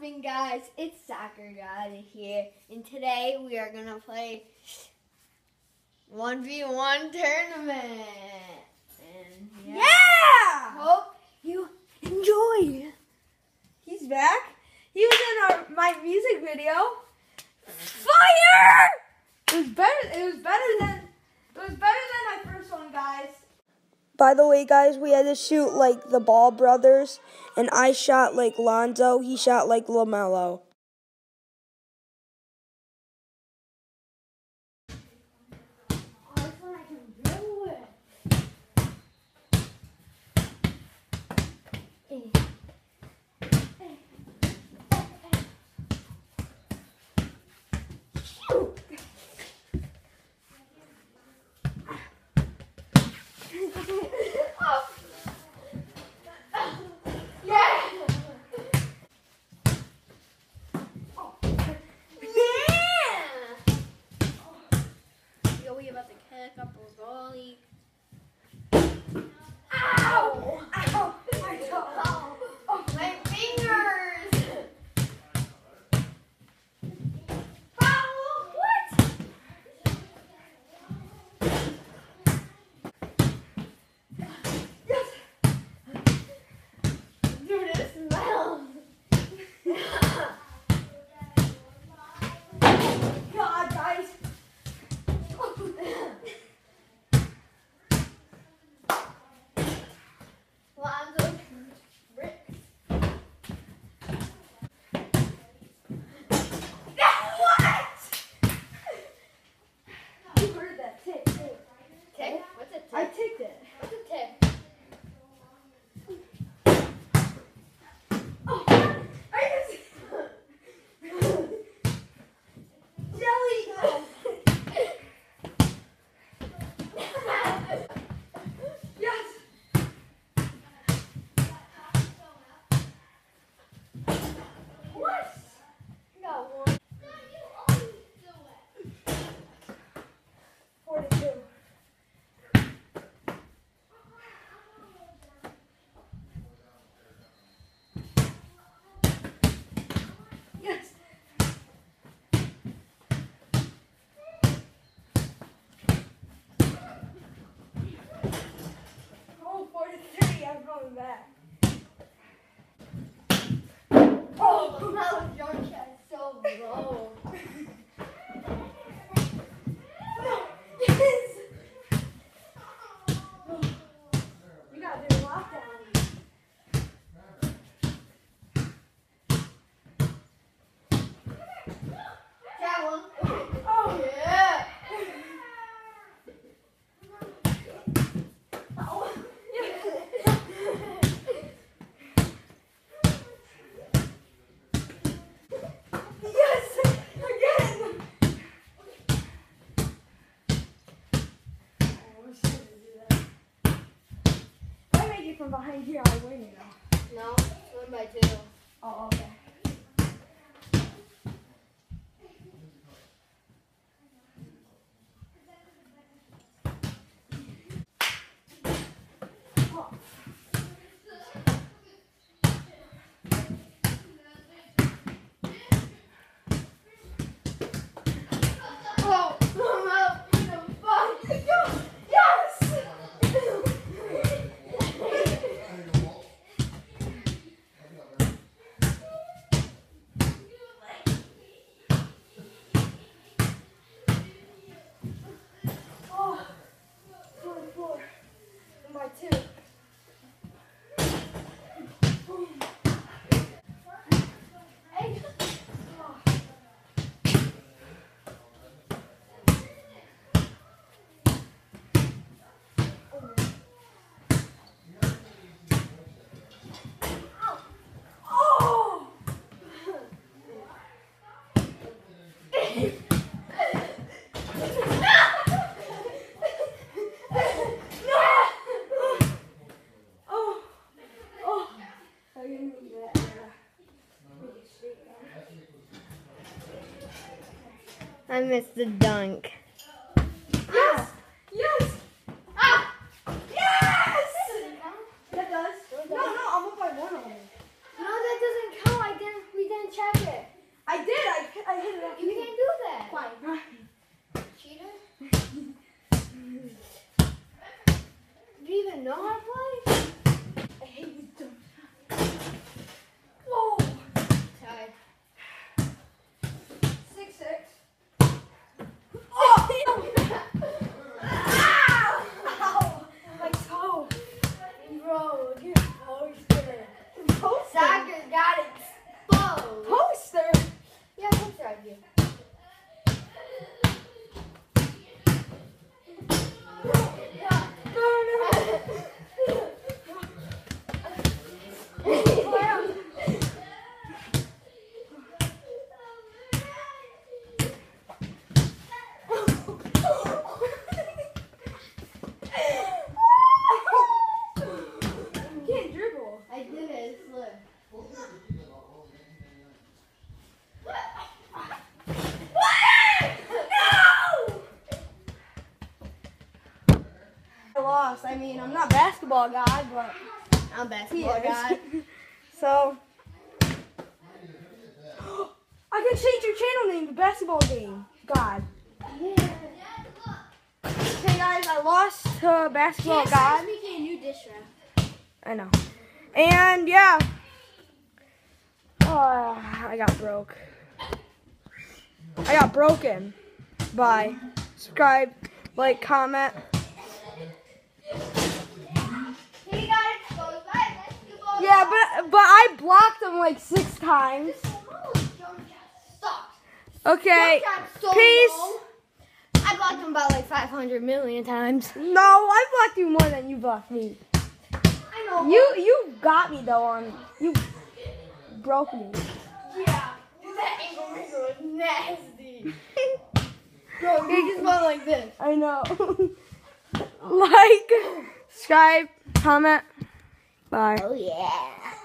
popping, guys? It's Soccer God here, and today we are gonna play 1v1 tournament. And yeah! Hope you enjoy. He's back. He was in my music video. Fire! It was better than my first one, guys. By the way, guys, we had to shoot like the Ball brothers, and I shot like Lonzo. He shot like LaMelo. We about to kick up a volley. Ow! Ow! My fingers! What? Yes! Dude, it smells! God, guys! Lonzo bricks. What? You heard that tick. Tick? What's a tick? I ticked it. What's a tick? Oh, I just... Jelly! Yes! What? Got one. 42. Yes. Oh, 43. I'm going back. Oh, that jump shot is so low. Yes. You gotta do a lockdown. That one. Oh, Yeah. oh. Yes, again. I wish I could do that. If I make it from behind here, I win, you know. No, 1 by 2. Oh, okay. Oh, what the fuck? Yes! Oh, 44. 1 by 2. Hey. Oh! I missed the dunk. Yes! Yes! Ah! Yes! That does. No, I'm up by 1 on it. No, that doesn't count. We didn't check. basketball god, but I'm basketball god. So I can change your channel name to Basketball Game God. Okay, guys, I lost to Basketball God. Making a new dish rack. I know. And yeah. Oh, I got broke. I got broken. Bye. Subscribe, like, comment. He got exposed by basketball. Yeah, but I blocked him like 6 times. Okay. Peace. I blocked him about like 500 million times. No, I blocked you more than you blocked me. I know. You got me though you broke me. Yeah. That ankle wrinkle was nasty. Bro, you just went like this. I know. Like, subscribe, comment. Bye. Oh yeah.